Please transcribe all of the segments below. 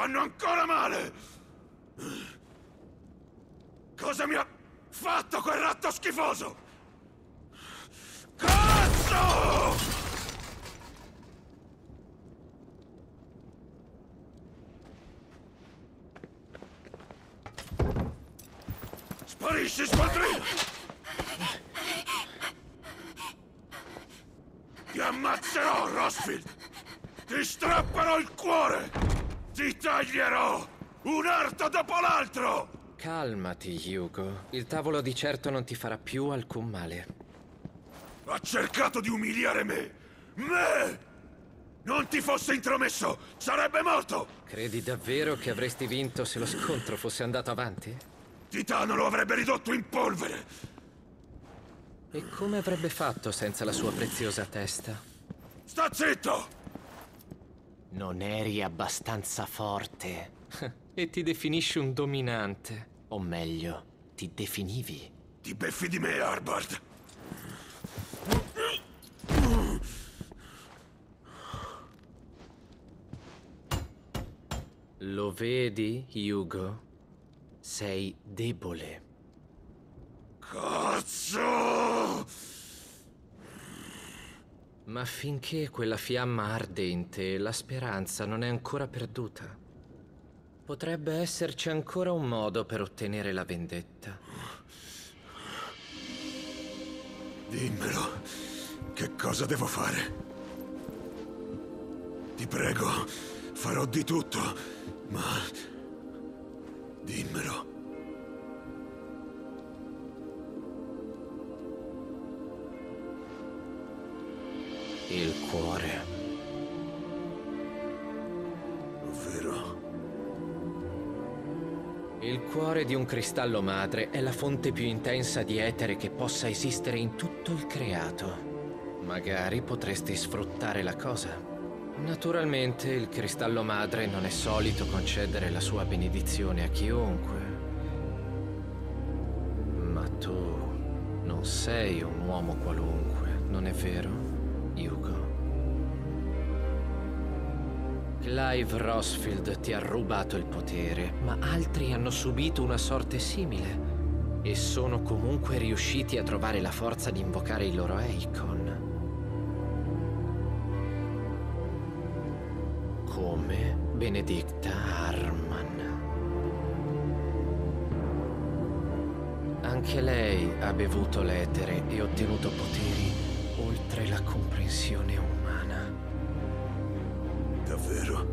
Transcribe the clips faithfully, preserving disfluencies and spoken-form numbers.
fanno ancora male! Cosa mi ha fatto quel ratto schifoso? Cazzo! Sparisci, squadrino! Ti ammazzerò, Rosfield! Ti strapperò il cuore! Ti taglierò! Un arto dopo l'altro! Calmati, Hugo. Il tavolo di certo non ti farà più alcun male. Ha cercato di umiliare me! Me! Non ti fosse intromesso, sarebbe morto! Credi davvero che avresti vinto se lo scontro fosse andato avanti? Titano lo avrebbe ridotto in polvere! E come avrebbe fatto senza la sua preziosa testa? Sta zitto! Non eri abbastanza forte. E ti definisci un dominante. O meglio, ti definivi. Ti beffi di me, Harbard! Lo vedi, Hugo? Sei debole. Cazzo! Ma finché quella fiamma arde in te, la speranza non è ancora perduta. Potrebbe esserci ancora un modo per ottenere la vendetta. Dimmelo. Che cosa devo fare? Ti prego, farò di tutto, ma... dimmelo. Il cuore. Ovvero? Il cuore di un cristallo madre è la fonte più intensa di etere che possa esistere in tutto il creato. Magari potresti sfruttare la cosa. Naturalmente il cristallo madre non è solito concedere la sua benedizione a chiunque. Ma tu non sei un uomo qualunque, non è vero, Hugo? Clive Rosfield ti ha rubato il potere, ma altri hanno subito una sorte simile e sono comunque riusciti a trovare la forza di invocare il loro Eikon. Come Benedicta Harman. Anche lei ha bevuto l'etere e ottenuto poteri oltre la comprensione umana. Davvero?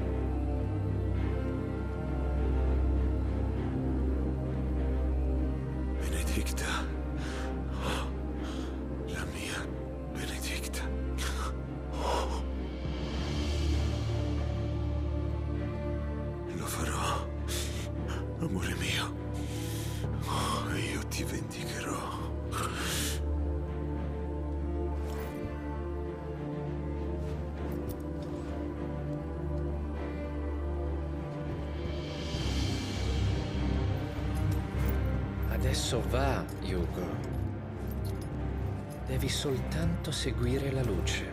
Benedicta. Oh, la mia Benedicta. Oh. Lo farò, amore mio. Oh, io ti vendicherò. Adesso va, Hugo. Devi soltanto seguire la luce.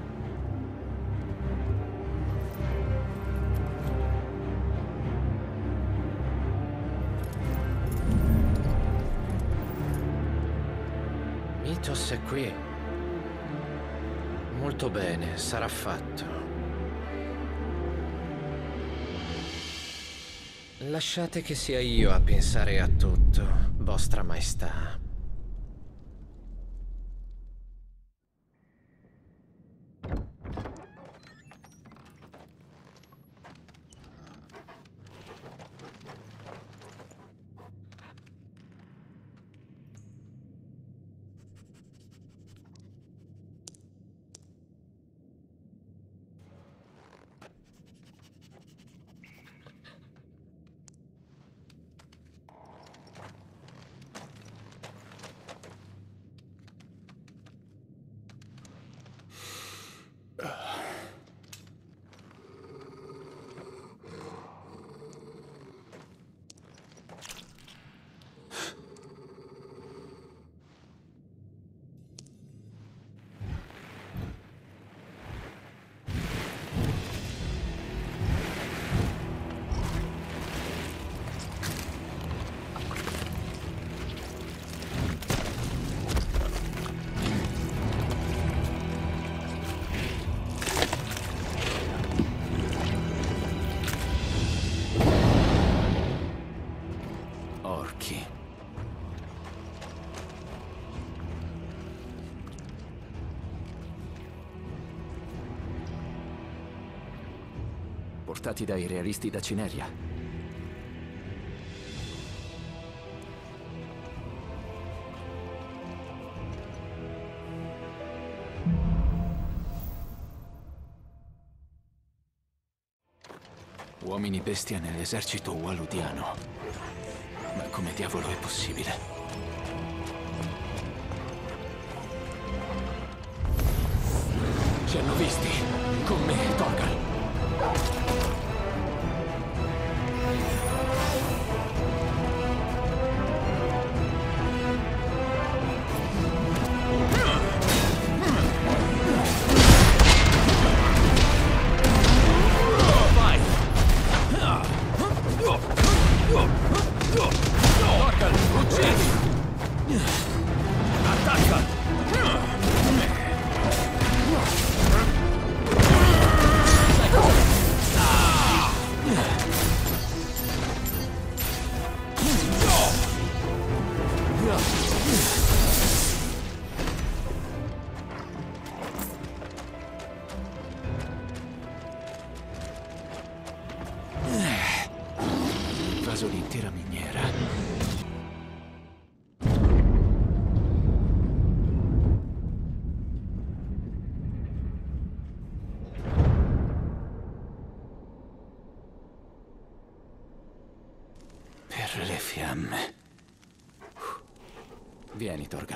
Mythos è qui. Molto bene, sarà fatto. Lasciate che sia io a pensare a tutto, Vostra Maestà. portati dai realisti da Cineria. Uomini bestia nell'esercito waludiano. Ma come diavolo è possibile? Ci hanno visti. Con me, Torgal. Vai! Torgal, uccidi! Attacca! Invaso l'intera miniera. Per le fiamme. Vieni, Torgal.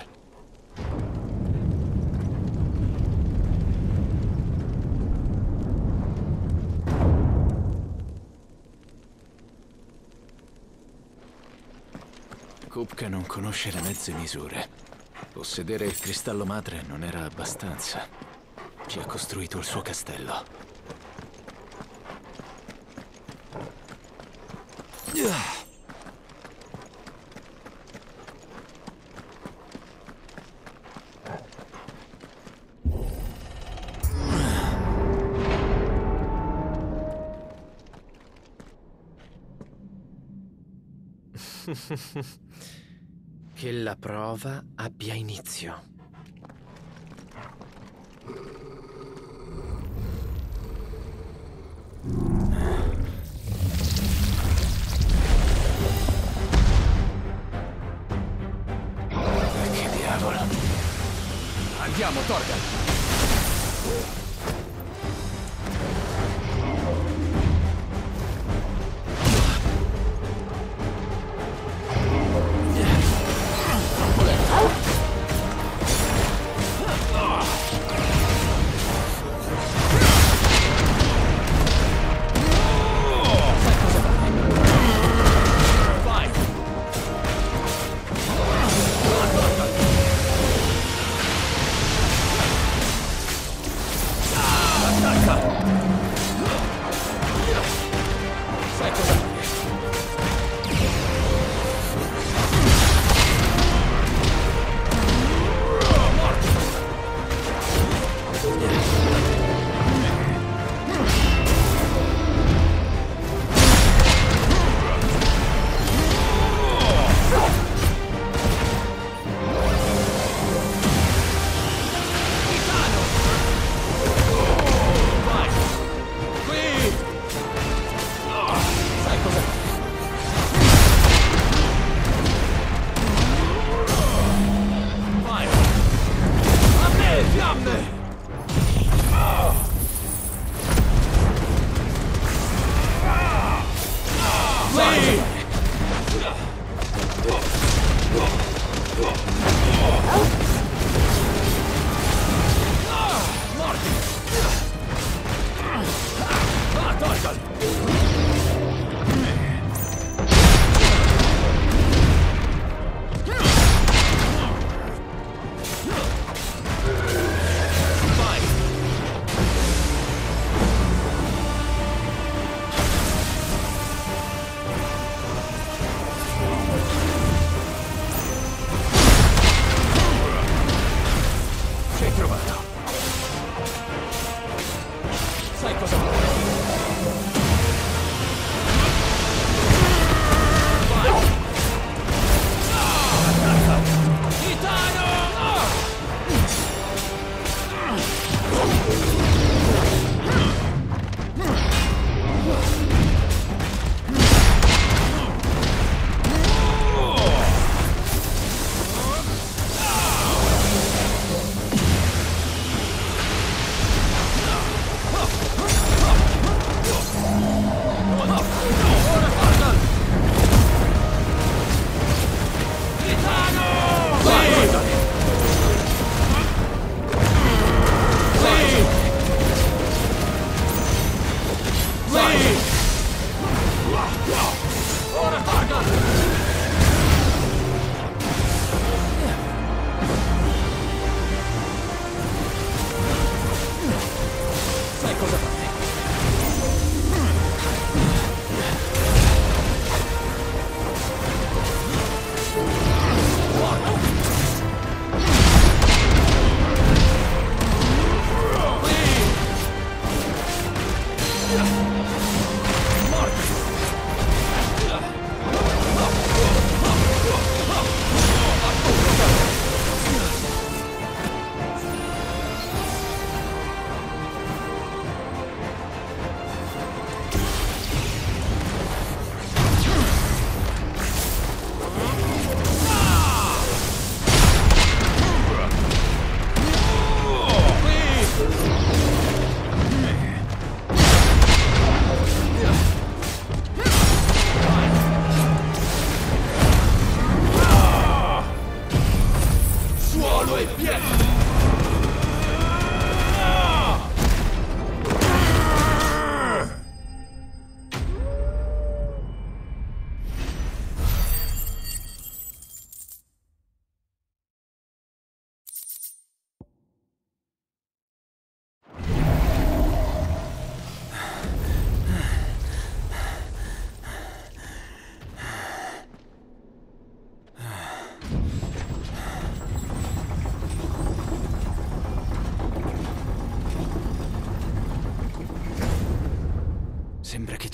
Kupka non conosce le mezze misure. Possedere il cristallo madre non era abbastanza. Ci ha costruito il suo castello. Che la prova abbia inizio. Che diavolo? Andiamo, Torgal!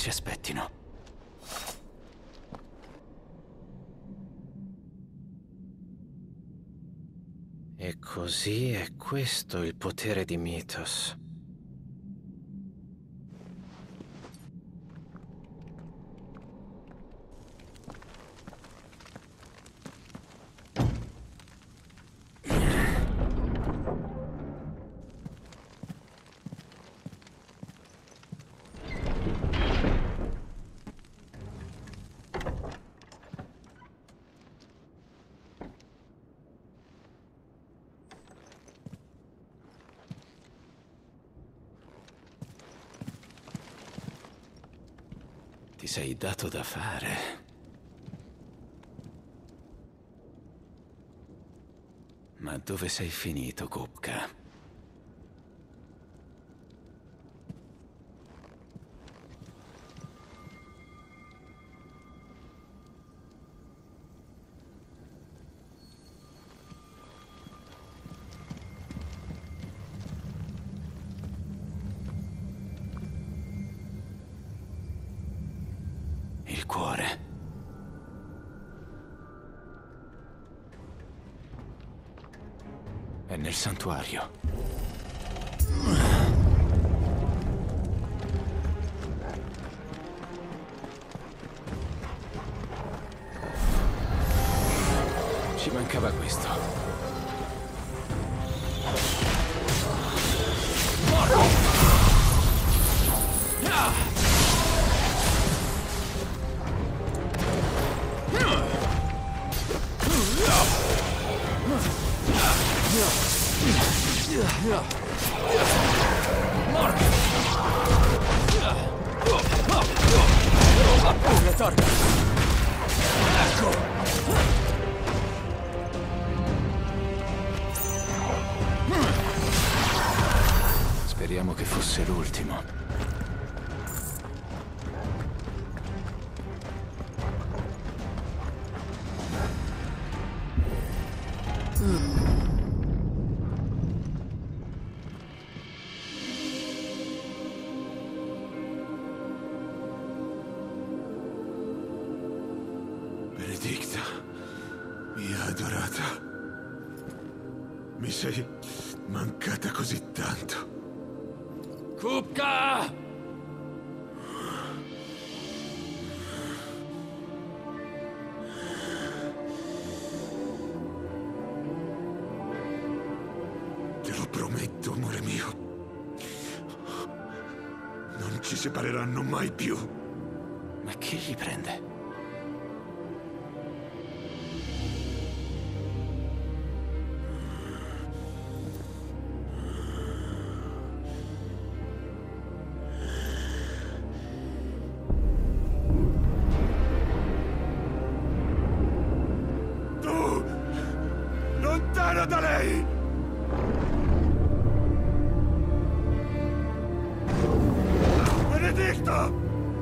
ci aspettino. E così è questo il potere di Mythos. Ti sei dato da fare. Ma dove sei finito, Kupka? Il cuore. È nel santuario. Ci mancava questo. Speriamo che fosse l'ultimo. Benedicta, mia adorata, mi sei mancata così tanto. Kupka! Te lo prometto, amore mio. Non ci separeranno mai più. Ma chi gli prende? Tu! Lontano da lei! Benedicta!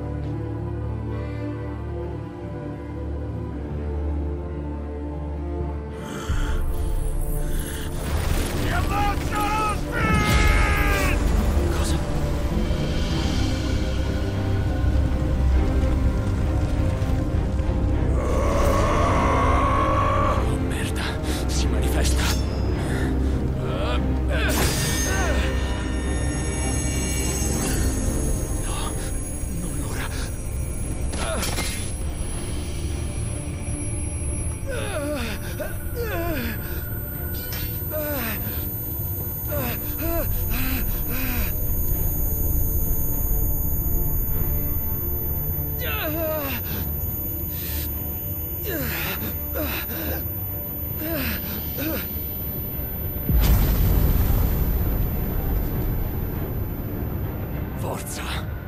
Forza!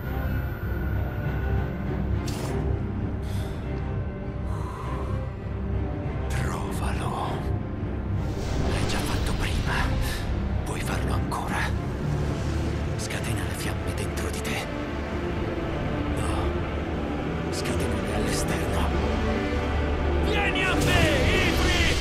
Trovalo. L'hai già fatto prima. Puoi farlo ancora. Scatena le fiamme dentro di te. No. Scatenale all'esterno. Vieni a me, Ifrit!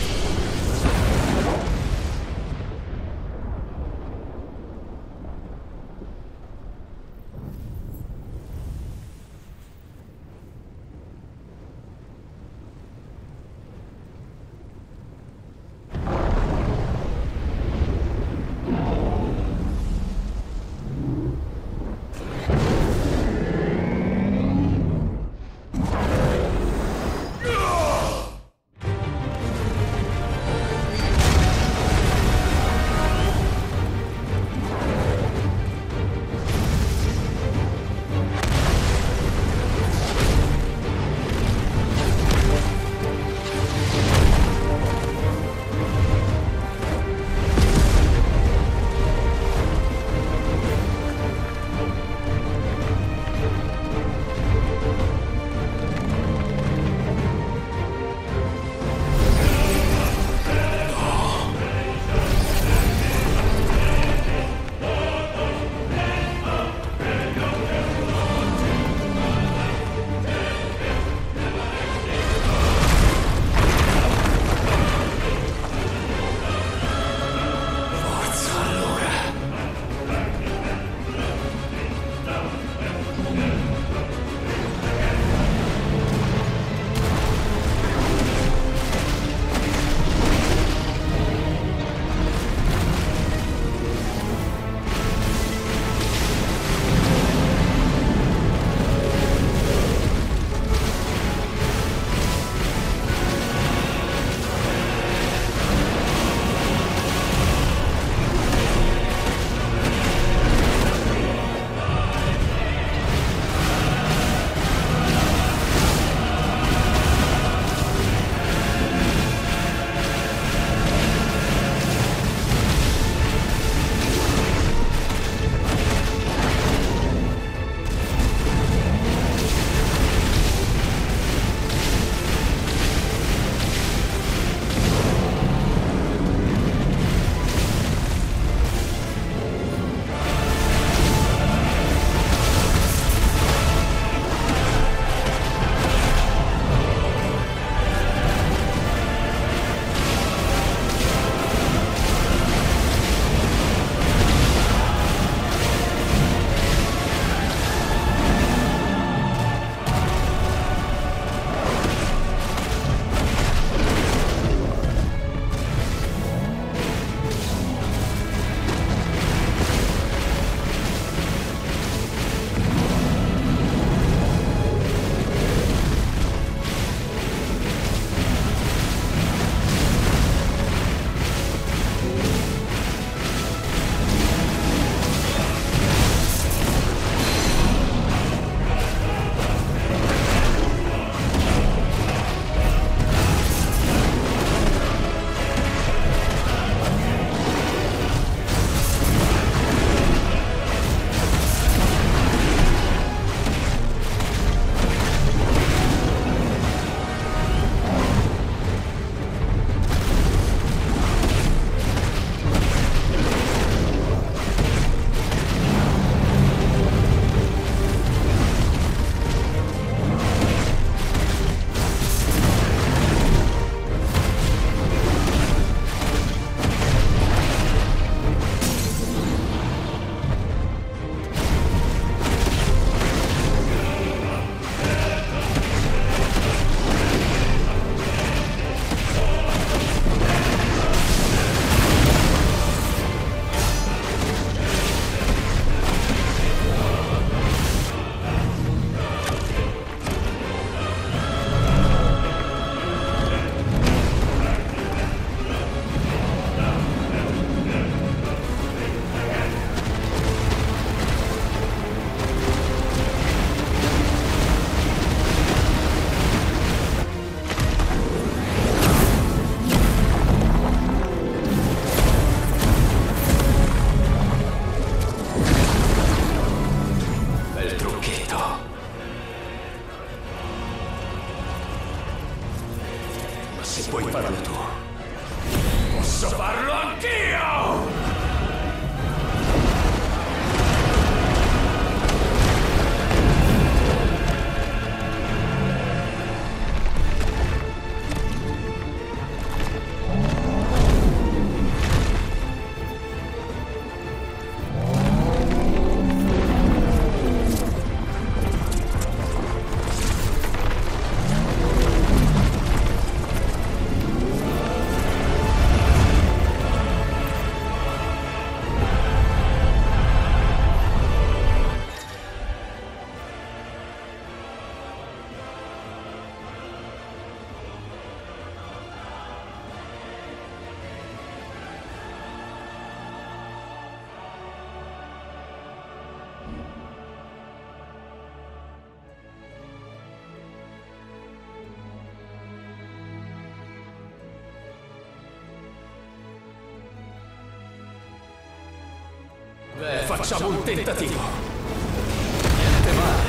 Beh, facciamo un tentativo. Niente male.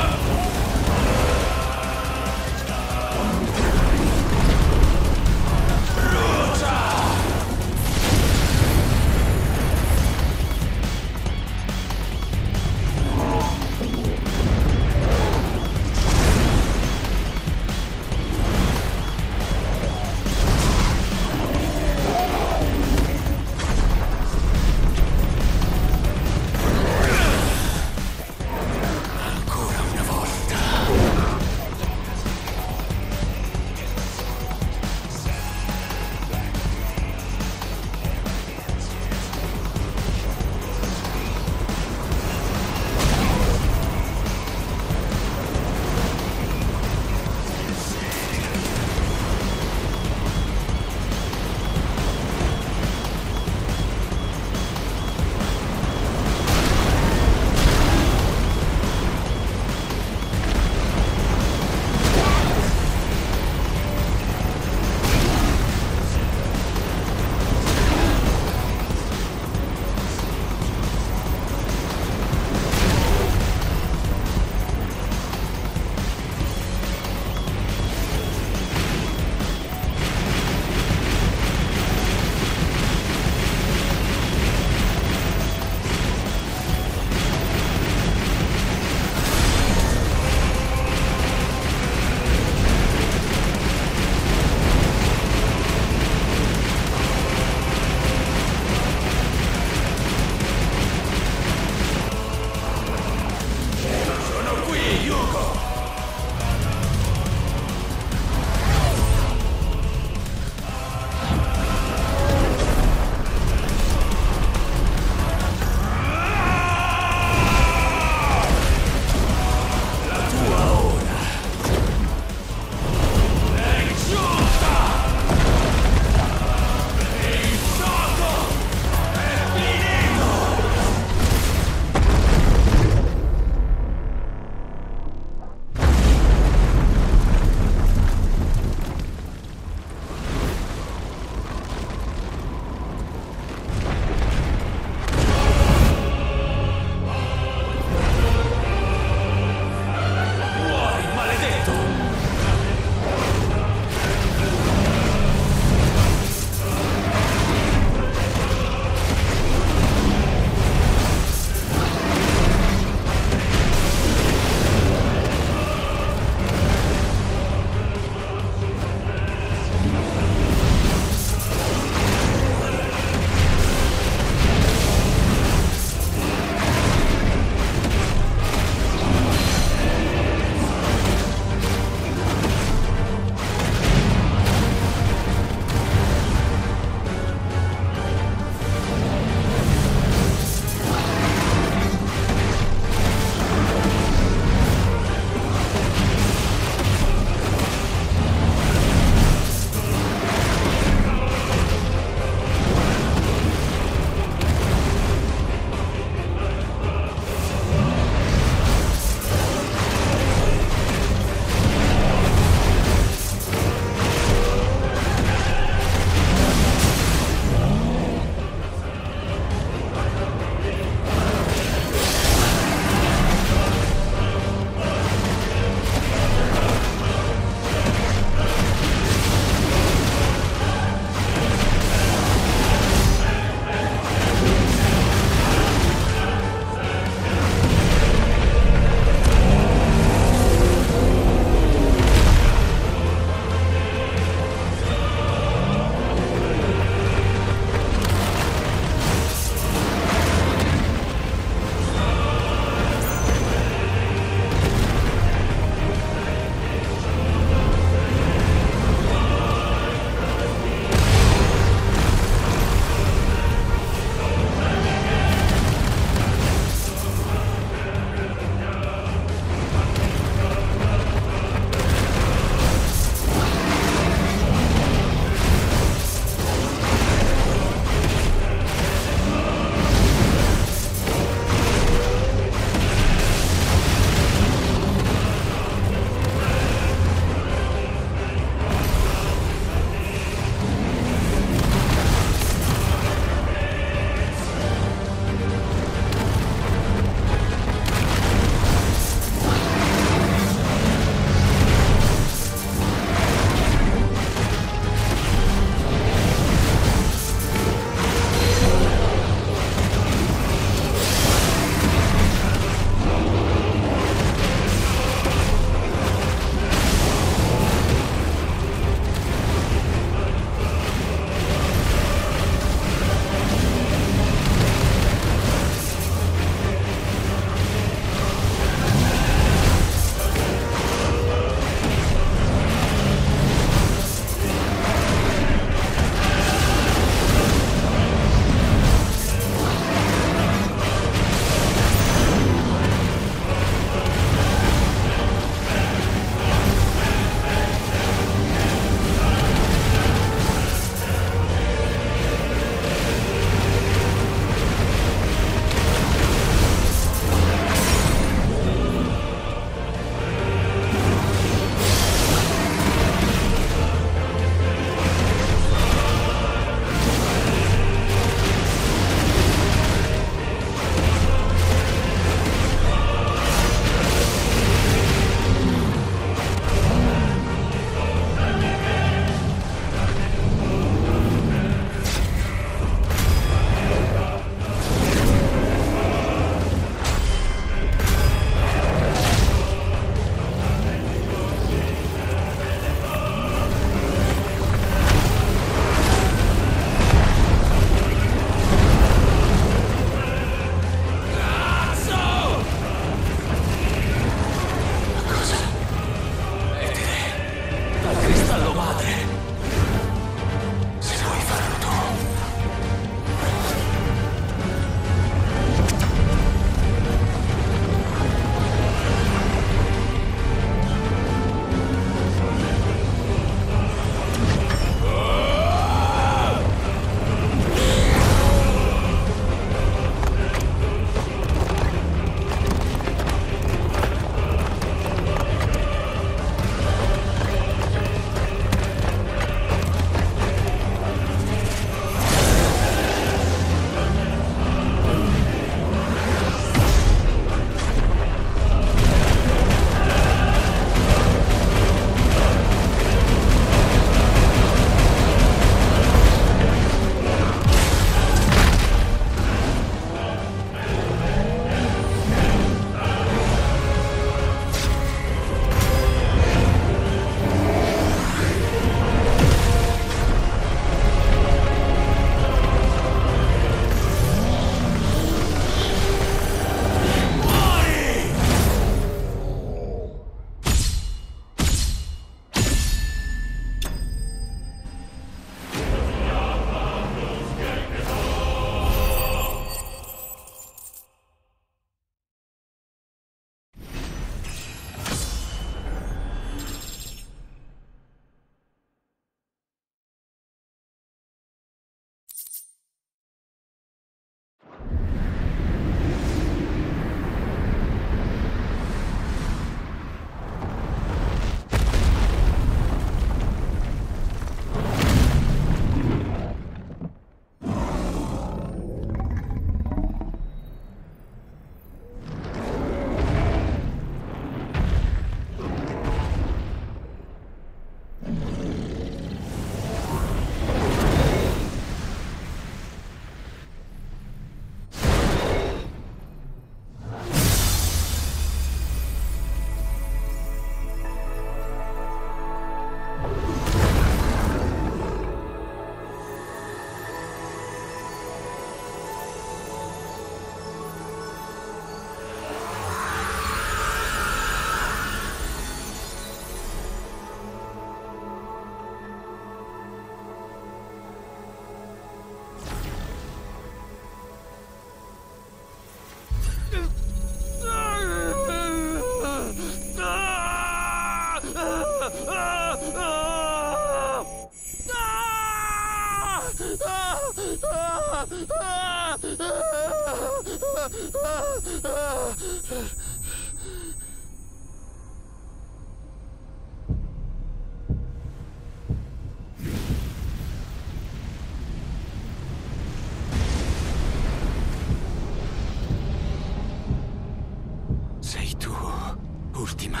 Sei tu, Ultima.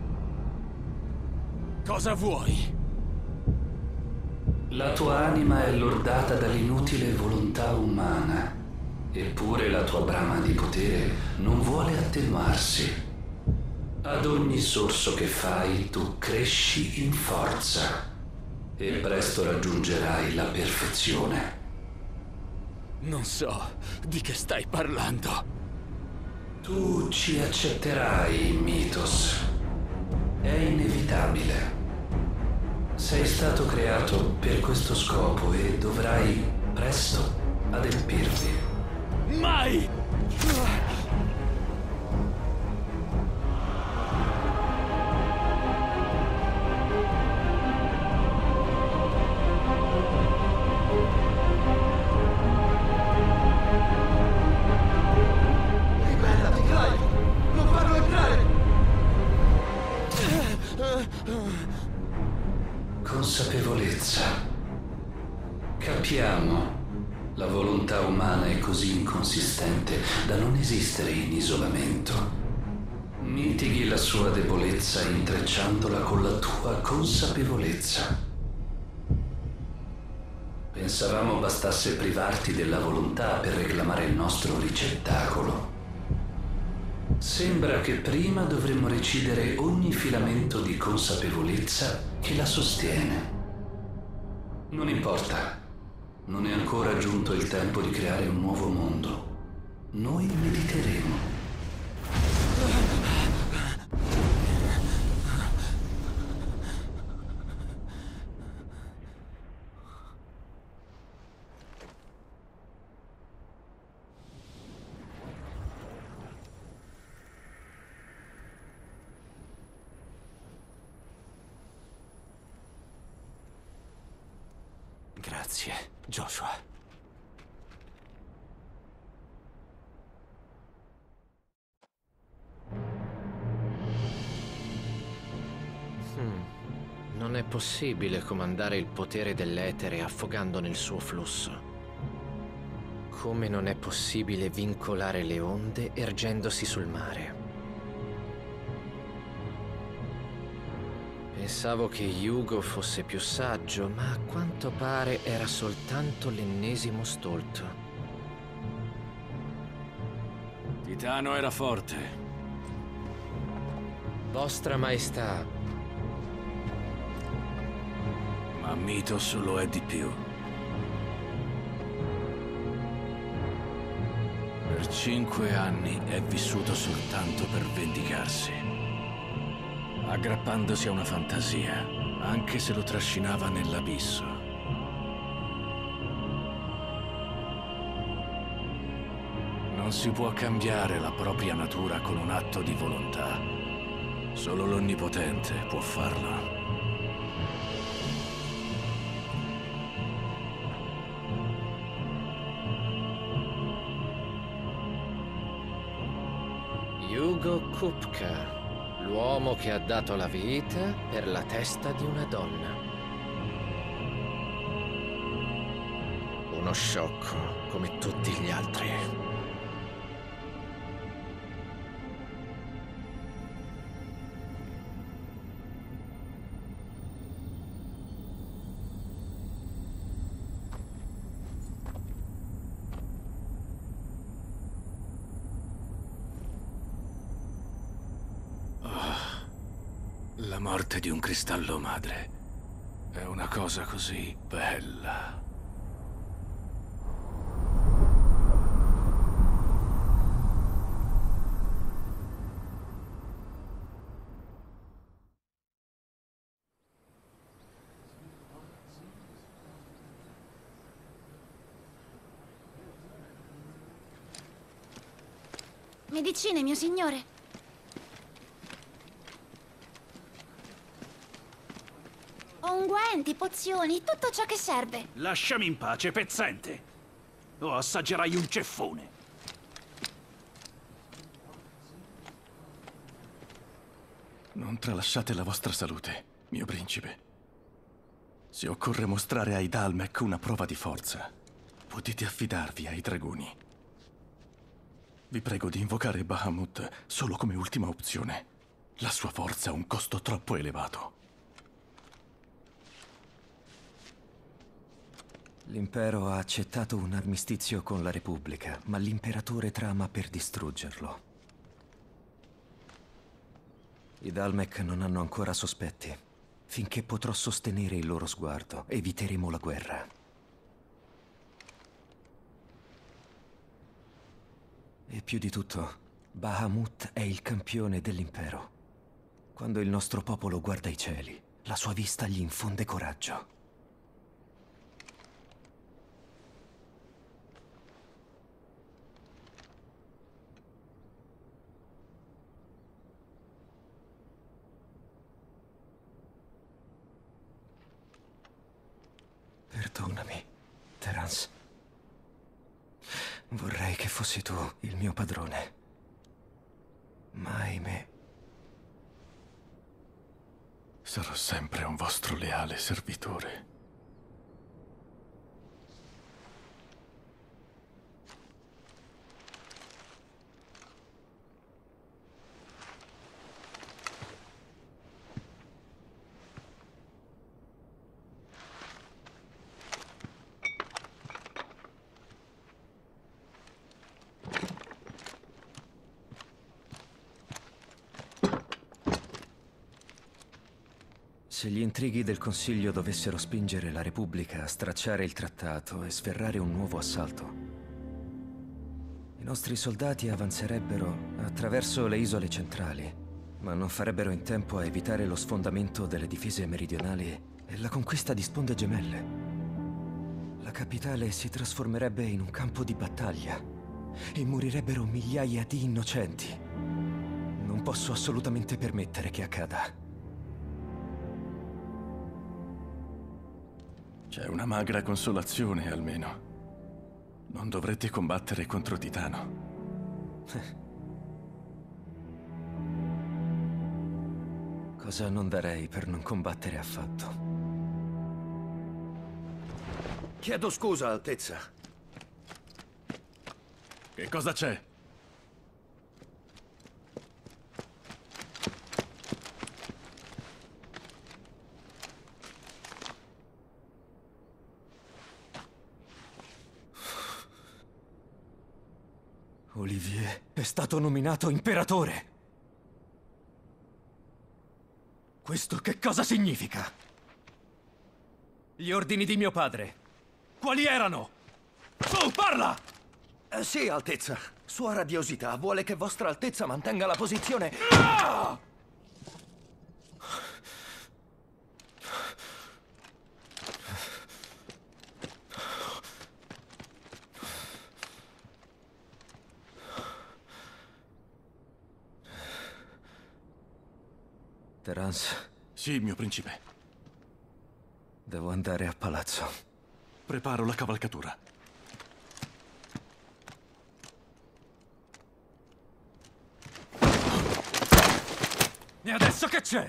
Cosa vuoi? La tua anima è lordata dall'inutile volontà umana, eppure la tua brama di potere non vuole attenuarsi. Ad ogni sorso che fai, tu cresci in forza e presto raggiungerai la perfezione. Non so di che stai parlando. Tu ci accetterai, Mythos. È inevitabile. Sei stato creato per questo scopo e dovrai presto adempirvi. Mai! Ribellati, Clive! Non farlo entrare! Consapevolezza. Capiamo. La volontà umana è così inconsistente da non esistere in isolamento. Mitighi la sua debolezza intrecciandola con la tua consapevolezza. Pensavamo bastasse privarti della volontà per reclamare il nostro ricettacolo. Sembra che prima dovremmo recidere ogni filamento di consapevolezza che la sostiene. Non importa, non è ancora giunto il tempo di creare un nuovo mondo. Noi mediteremo. Grazie, Joshua. Hmm. Non è possibile comandare il potere dell'etere affogando nel suo flusso. Come non è possibile vincolare le onde ergendosi sul mare. Pensavo che Hugo fosse più saggio, ma a quanto pare era soltanto l'ennesimo stolto. Titano era forte. Vostra Maestà. Ma Mythos lo è di più. Per cinque anni è vissuto soltanto per vendicarsi. Aggrappandosi a una fantasia, anche se lo trascinava nell'abisso. Non si può cambiare la propria natura con un atto di volontà. Solo l'Onnipotente può farlo. Hugo Kupka. L'uomo che ha dato la vita per la testa di una donna. Uno sciocco come tutti gli altri. La morte di un cristallo madre è una cosa così bella. Medicine, mio signore. Unguenti, pozioni, tutto ciò che serve. Lasciami in pace, pezzente. O assaggerai un ceffone. Non tralasciate la vostra salute, mio principe. Se occorre mostrare ai Dalmec una prova di forza, potete affidarvi ai dragoni. Vi prego di invocare Bahamut solo come ultima opzione. La sua forza ha un costo troppo elevato. L'impero ha accettato un armistizio con la Repubblica, ma l'imperatore trama per distruggerlo. I Dalmec non hanno ancora sospetti. Finché potrò sostenere il loro sguardo, eviteremo la guerra. E più di tutto, Bahamut è il campione dell'impero. Quando il nostro popolo guarda i cieli, la sua vista gli infonde coraggio. Perdonami, Terence. Vorrei che fossi tu il mio padrone. Ma ahimè. Sarò sempre un vostro leale servitore. Se gli intrighi del Consiglio dovessero spingere la Repubblica a stracciare il trattato e sferrare un nuovo assalto, i nostri soldati avanzerebbero attraverso le isole centrali, ma non farebbero in tempo a evitare lo sfondamento delle difese meridionali e la conquista di sponde gemelle. La capitale si trasformerebbe in un campo di battaglia e morirebbero migliaia di innocenti. Non posso assolutamente permettere che accada. C'è una magra consolazione, almeno. Non dovrete combattere contro Titano. Cosa non darei per non combattere affatto. Chiedo scusa, Altezza. Che cosa c'è? Olivier è stato nominato imperatore. Questo che cosa significa? Gli ordini di mio padre, quali erano? Su, parla! Eh, sì, Altezza. Sua radiosità vuole che Vostra Altezza mantenga la posizione... Ah! Terence, Sì, mio principe. devo andare a palazzo. Preparo la cavalcatura. E adesso che c'è?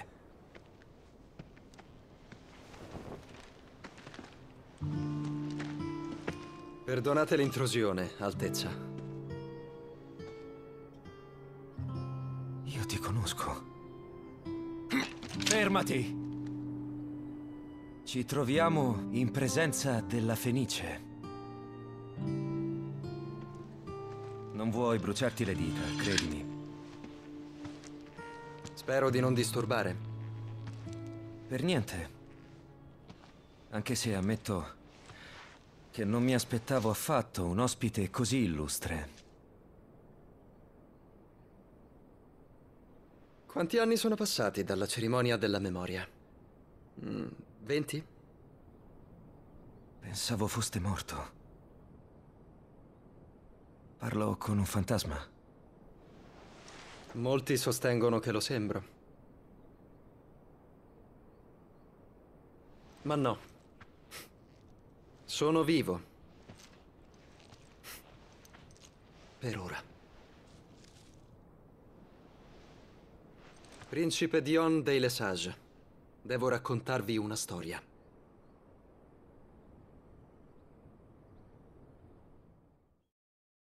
Perdonate l'intrusione, Altezza. Io ti conosco. Fermati! Ci troviamo in presenza della Fenice. Non vuoi bruciarti le dita, credimi. Spero di non disturbare. Per niente. Anche se ammetto che non mi aspettavo affatto un ospite così illustre. Quanti anni sono passati dalla cerimonia della memoria? Mm, venti? Pensavo foste morto. Parlo con un fantasma. Molti sostengono che lo sembro. Ma no. Sono vivo. Per ora. Principe Dion dei Lesage. Devo raccontarvi una storia.